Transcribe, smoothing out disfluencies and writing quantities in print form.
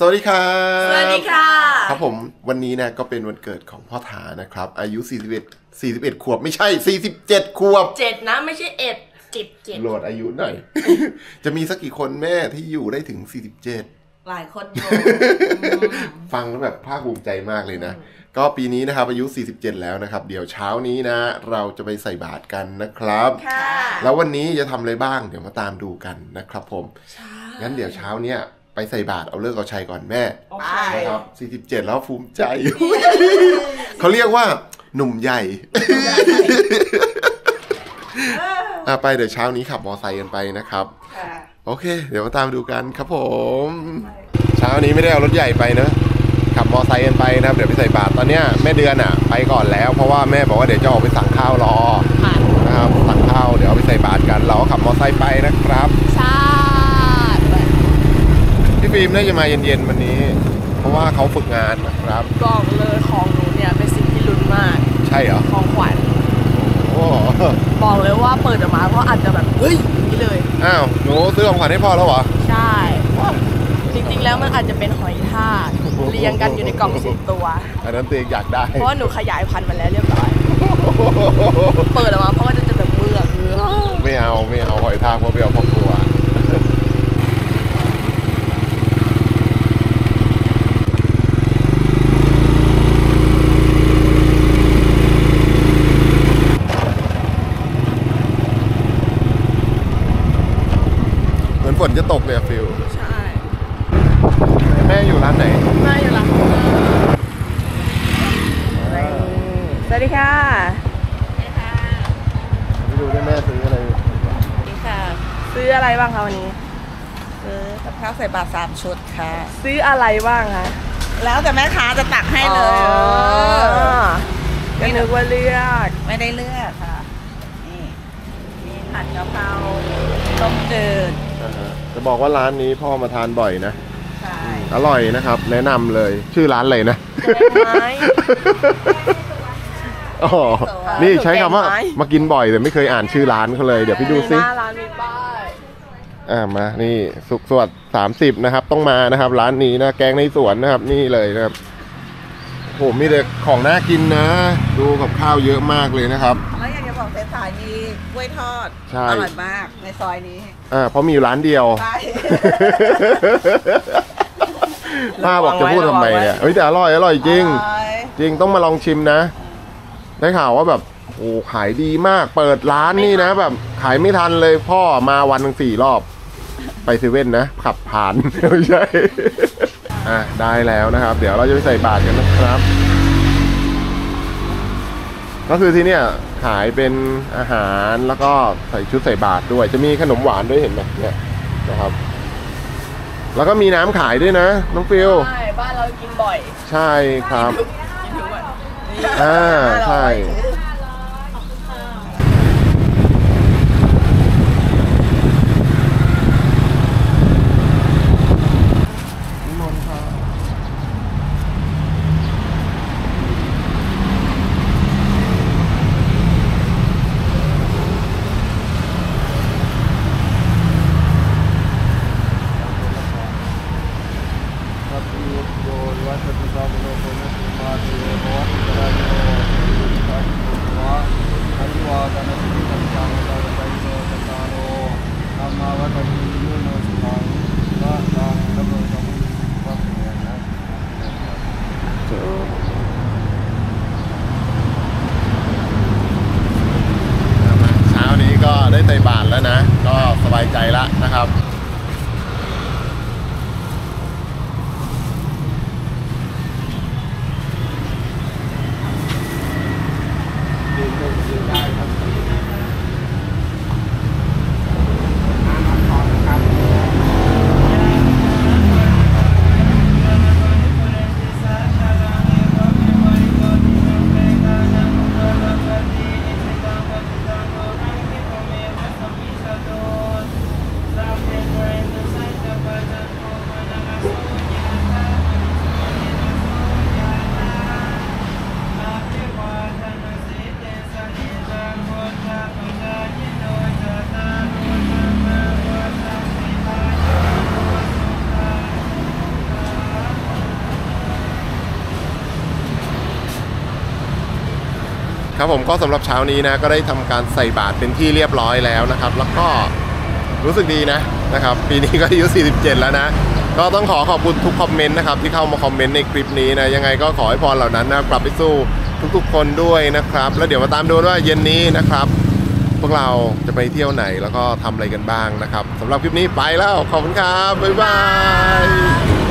วัสดีครับสวัสดีค่ะครับผมวันนี้นะก็เป็นวันเกิดของพ่อถานะครับอายุ41ขวบไม่ใช่47ขวบ 7นะไม่ใช่7โหลดอายุหน่อย จะมีสักกี่คนแม่ที่อยู่ได้ถึง47 หลายคนอยู่ฟังแล้วแบบภาคภูมิใจมากเลยนะก็ปีนี้นะครับอายุ47แล้วนะครับเดี๋ยวเช้านี้นะเราจะไปใส่บาตรกันนะครับแล้ววันนี้จะทำอะไรบ้างเดี๋ยวมาตามดูกันนะครับผมงั้นเดี๋ยวเช้าเนี้ยไปใส่บาตรเอาเลิกเอาชัยก่อนแม่นะครับ47แล้วภูมิใจ เขาเรียกว่าหนุ่มใหญ่ ไปเดี๋ยวเช้านี้ขับมอไซค์กันไปนะครับโอเคเดี๋ยวมาตามดูกันครับผมเช้านี้ไม่ได้เอารถใหญ่ไปนะขับมอไซค์กันไปนะครับเดี๋ยวไปใส่บาตรตอนเนี้ยแม่เดือนไปก่อนแล้วเพราะว่าแม่บอกว่าเดี๋ยวจะออกไปสั่งข้าวรอนะครับสั่งข้าวเดี๋ยวเอาไปใส่บาตรกันเราก็ขับมอไซค์ไปนะครับใช่พี่ฟิล์มน่าจะมาเย็นๆวันนี้เพราะว่าเขาฝึกงานนะครับบอกเลยของหนูเนี่ยเป็นสิ่งที่ลุ้นมากใช่เหรอของขวัญบอกเลยว่าเปิดออกมาก็อาจจะแบบเฮ้ยนี่เลยอ้าวหนูซื้อของขวัญให้พ่อแล้วเหรอใช่จริงๆแล้วมันอาจจะเป็นหอยทากเรียงกันอยู่ในกล่อง10 ตัวอันนั้นตัวเองอยากได้เพราะว่าหนูขยายพันธุ์มาแล้วเรียบร้อยเปิดออกมาเพราะว่าจะแบบเมือกไม่เอาหอยทากเพราะไม่เอาพ่อกลัวฝนจะตกเลยฟิลใช่แม่อยู่ร้านไหนแม่อยู่ร้านสวัสดีค่ะไปดูได้แม่ซื้ออะไรดีค่ะซื้ออะไรบ้างคะวันนี้ซื้อกับข้าวใส่บาตร3 ชุดค่ะซื้ออะไรบ้างคะแล้วแต่แม่ค้าจะตักให้เลยก็นึกว่าเลือกไม่ได้เลือกค่ะนี่มีผัดกะเพราต้มจืดจะบอกว่าร้านนี้พ่อมาทานบ่อยนะใช่อร่อยนะครับแนะนำเลยชื่อร้านอะไรนะอ๋อนี่ใช้คำว่ามากินบ่อยแต่ไม่เคยอ่านชื่อร้านเขาเลยเดี๋ยวไปดูซิหน้าร้านมีป้ายมานี่สุขสวัสดิ์30นะครับต้องมานะครับร้านนี้นะแกงในสวนนะครับนี่เลยนะครับโหมีแต่ของน่ากินนะดูกับข้าวเยอะมากเลยนะครับแล้วอยากจะบอกสายๆมีกล้วยทอดอร่อยมากในซอยนี้เพราะมีอยู่ร้านเดียวป้าบอกจะพูดทำไมเนี่ยแต่อร่อยจริงจริงต้องมาลองชิมนะได้ข่าวว่าแบบโอ้ขายดีมากเปิดร้านนี่นะแบบขายไม่ทันเลยพ่อมาวันนึง4 รอบไปเซเว่นนะขับผ่านไม่ใช่ได้แล้วนะครับเดี๋ยวเราจะไปใส่บาตรกันนะครับก็คือที่เนี่ยขายเป็นอาหารแล้วก็ใส่ชุดใส่บาตรด้วยจะมีขนมหวานด้วยเห็นไหมเนี่ยนะครับแล้วก็มีน้ำขายด้วยนะน้องฟิลใช่บ้านเรากินบ่อยใช่ครับกินทุกวันใช่ได้ใส่บาตรแล้วนะก็สบายใจละนะครับครับผมก็สำหรับเช้านี้นะก็ได้ทำการใส่บาตรเป็นที่เรียบร้อยแล้วนะครับแล้วก็รู้สึกดีนะครับปีนี้ก็อายุ47แล้วนะก็ต้องขอบคุณทุกคอมเมนต์นะครับที่เข้ามาคอมเมนต์ในคลิปนี้นะยังไงก็ขอให้พรเหล่านั้นนะกลับไปสู่ทุกๆคนด้วยนะครับแล้วเดี๋ยวมาตามดูว่าเย็นนี้นะครับพวกเราจะไปเที่ยวไหนแล้วก็ทำอะไรกันบ้างนะครับสำหรับคลิปนี้ไปแล้วขอบคุณครับบ๊ายบาย